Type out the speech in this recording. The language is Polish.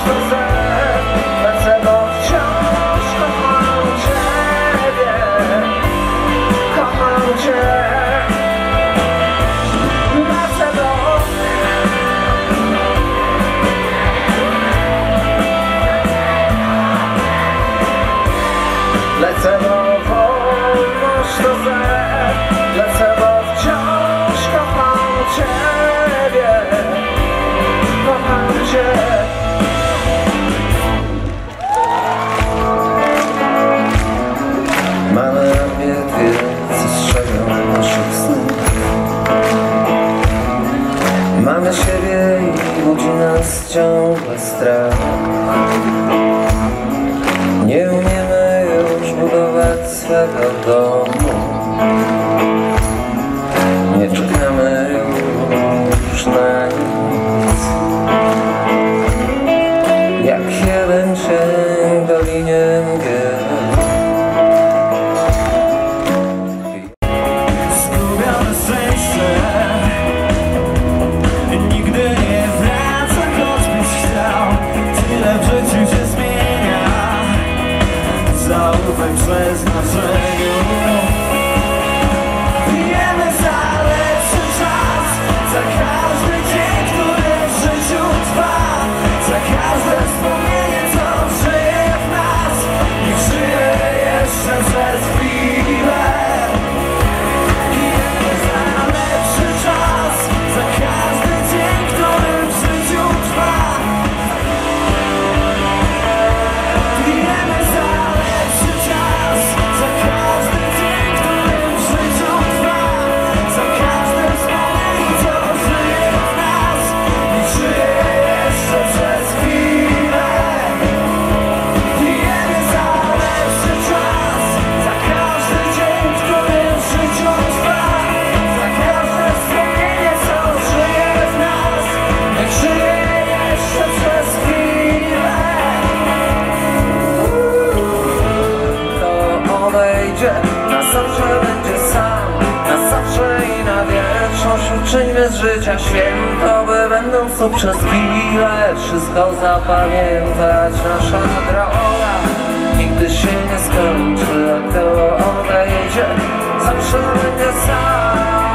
Lecę, bo wolność to znak. Lecę, bo wciąż kocham Ciebie. Kocham Cię. Mamy obie co strzegą naszych snów. Mamy siebie i budzi nas ciągle strach. Nie umiemy już budować swego domu. Nie czekamy już na nic. Jak jeden cień w dolinie mgieł. Zgubione szczęście nigdy nie wraca, choćbyś chciał. Tyle w życiu się zmienia. Zaufaj przeznaczeniu. Pijemy za lepszy czas, za każdy dzień, który w życiu trwa, za każde wspomnienie, co żyje w nas. Niech żyje jeszcze przez chwilę. Pijemy za lepszy czas, za każdy dzień, który w życiu trwa. Pijemy za lepszy czas, za każdy dzień, który w życiu trwa, za każde wspomnienie, co żyje w nas. Niech żyje jeszcze przez chwilę. Pijemy za lepszy czas, za każdy dzień, który w życiu trwa, za każde wspomnienie, co żyje w nas. Niech żyje jeszcze przez chwilę. To odejdzie, na zawsze będzie sam, na zawsze i na wieczność. Uczyńmy z życia święto, by będąc tu przez chwilę wszystko zapamiętać. Nasza droga nigdy się nie skończy, a to odejdzie, zawsze będzie sam.